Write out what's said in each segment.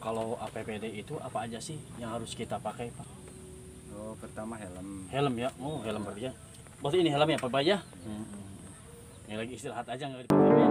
Kalau APBD itu apa aja sih yang harus kita pakai, Pak? Oh, pertama helm. Helm ya? Oh, helm berarti ya. Berarti ini helmnya Pak ya? Ini lagi istirahat aja nggak dipakai Pak ya?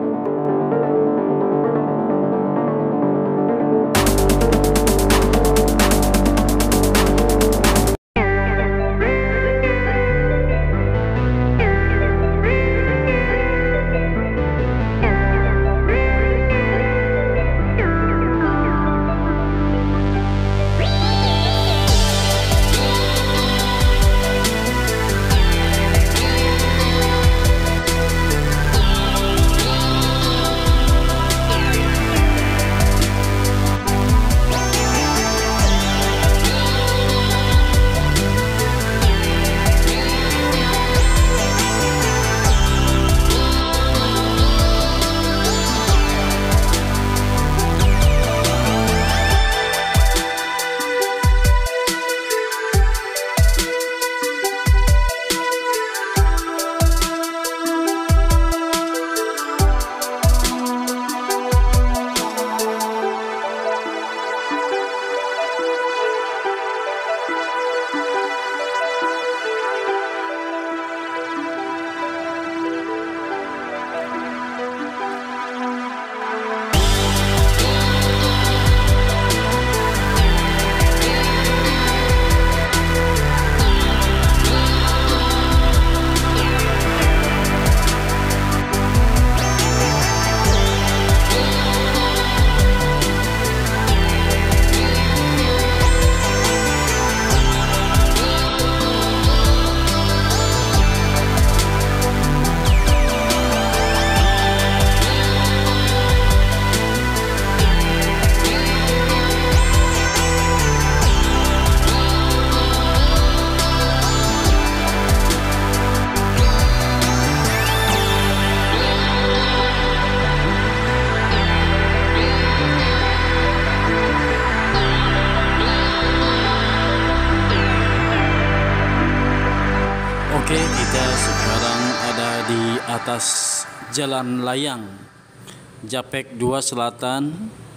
Oke, kita sekarang ada di atas Jalan Layang, Japek 2 Selatan,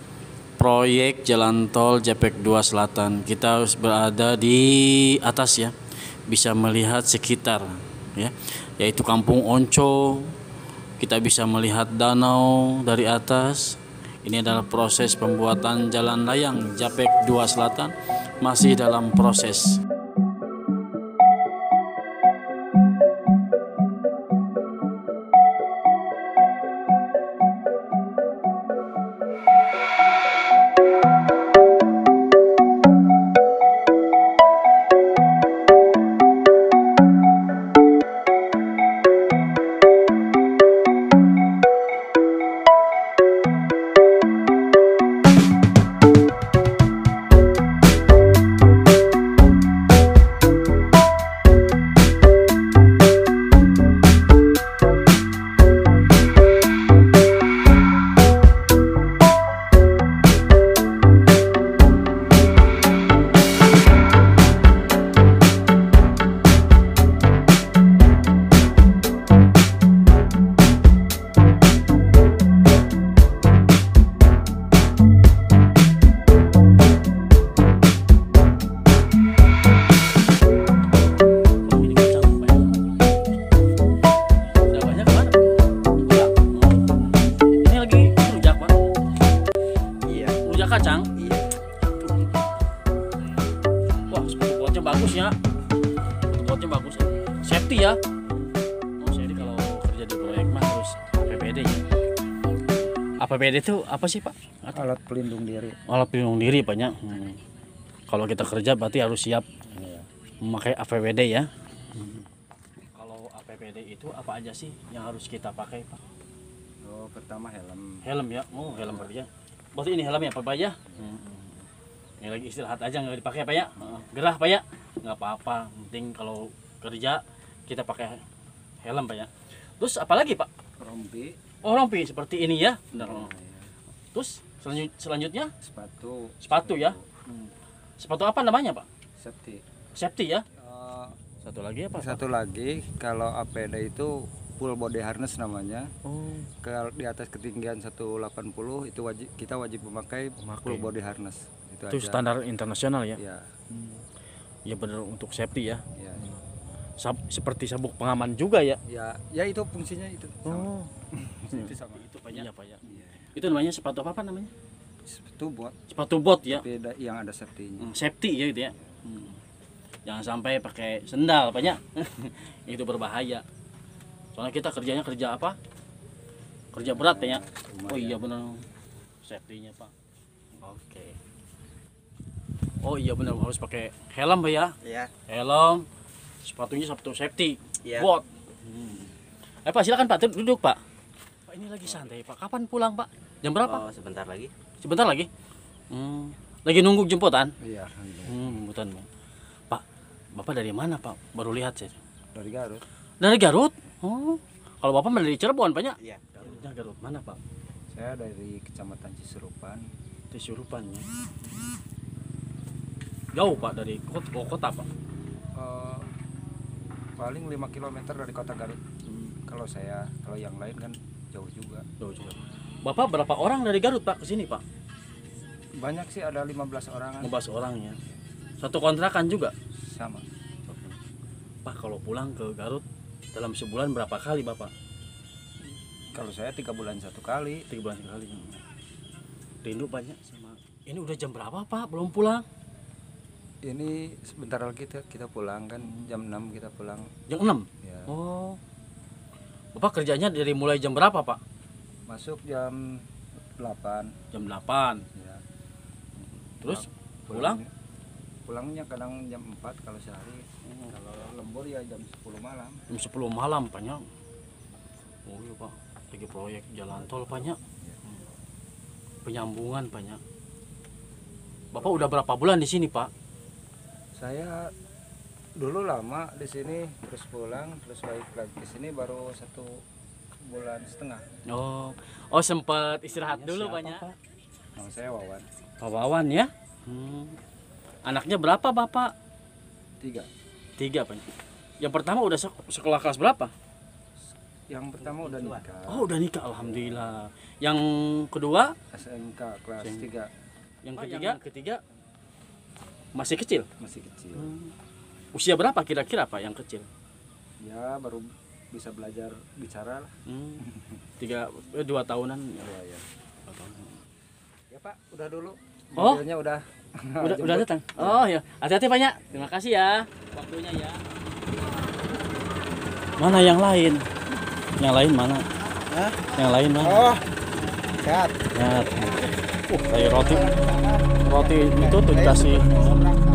proyek jalan tol Japek 2 Selatan. Kita harus berada di atas ya, bisa melihat sekitar ya, yaitu Kampung Onco. Kita bisa melihat danau dari atas. Ini adalah proses pembuatan jalan layang Japek 2 Selatan, masih dalam proses. Kacang. Iya. Wah, sepatu botnya bagus ya. Sepatu botnya bagus. Safety ya. Oh, jadi kalau kerja di proyek mah harus APBD ya. APBD itu apa sih, Pak? Alat pelindung diri. Alat pelindung diri banyak. Kalau kita kerja berarti harus siap memakai APBD ya. Kalau APBD itu apa aja sih yang harus kita pakai, Pak? Oh, pertama helm. Helm ya. Oh, helm berarti ya. Berarti ini helmnya Pak ya? Ini lagi istirahat aja nggak dipakai Pak ya? Gerah Pak ya? Nggak apa-apa, penting kalau kerja kita pakai helm Pak ya. Terus apa lagi Pak? Rompi. Oh, rompi seperti ini ya? Benar. Iya. Terus selanjutnya? Sepatu Ya? Sepatu apa namanya Pak? safety. Safety ya? Satu lagi apa Pak? Satu lagi, kalau APD itu full body harness namanya. Oh. Kalau di atas ketinggian 180 itu kita wajib memakai full body harness. Itu aja. standar internasional ya. Ya, Ya benar untuk safety ya. ya. Seperti sabuk pengaman juga ya. Ya itu fungsinya itu. Sama. Itu sama. Itu Pak ya. Iya. Itu namanya sepatu apa namanya? Itu buat Sepatu bot ya. tapi yang ada safety-nya. Safety ya gitu ya. Jangan sampai pakai sendal banyak. Itu berbahaya. Soalnya kita kerjanya kerja apa? Kerja berat ya. Oh iya benar. Safety-nya Pak. Oke. Oh iya benar harus pakai helm Pak ya. Iya. Helm. Sepatunya sepatu safety. Iya. Bot. Pak silakan Pak duduk Pak. Pak ini lagi santai Pak. Kapan pulang Pak? Jam berapa? Oh, sebentar lagi. Sebentar lagi. Lagi nunggu jemputan. Iya. Jemputan. Pak, Bapak dari mana Pak? Baru lihat saya. Dari Garut. Dari Garut? Oh. Kalau Bapak dari Cirebon banyak? Iya. Garut mana Pak? Saya dari Kecamatan Cisurupan. Cisurupan ya. Jauh Pak dari kota Pak. Paling 5 km dari kota Garut. Kalau yang lain kan jauh juga. Jauh juga. Bapak berapa orang dari Garut Pak ke sini Pak? Banyak sih, ada 15 orang. 15 orang ya. Satu kontrakan juga. Sama. Pak kalau pulang ke Garut dalam sebulan berapa kali Bapak? Kalau saya 3 bulan 1 kali. 3 bulan sekali. Rindu banyak sama. Ini udah jam berapa Pak? Belum pulang? Ini sebentar lagi kita pulang kan, jam 6 kita pulang. Jam 6? Ya. Oh. Bapak kerjanya dari mulai jam berapa Pak? Masuk jam 8. Jam 8. Ya. Terus pulang? Pulangnya kadang jam 4 kalau sehari. Kalau lembur ya jam 10 malam. Jam 10 malam banyak. Oh iya Pak, lagi proyek jalan tol banyak. Penyambungan banyak. Bapak udah berapa bulan di sini Pak? Saya dulu lama di sini, terus pulang, terus balik lagi ke sini baru 1 bulan setengah. Oh sempat istirahat dulu Siapa, banyak. Pak? Nama saya Wawan. Pak Wawan ya. Anaknya berapa Bapak? 3. 3 Pak. Yang pertama udah sekolah kelas berapa? Yang pertama udah nikah. Oh udah nikah alhamdulillah. Yang kedua? SMK kelas 3. Yang ketiga masih kecil. Masih kecil. Usia berapa kira-kira Pak yang kecil? Ya baru bisa belajar bicara lah. 2 tahunan. Ya. Ya Pak, udah dulu. Oh. Mobilnya udah Udah datang. Oh ya, hati-hati Pak ya. Terima kasih ya waktunya ya. Mana yang lain? Yang lain mana? Hah? Yang lain mana? Oh. Sehat. Kayak roti itu tuh dikasih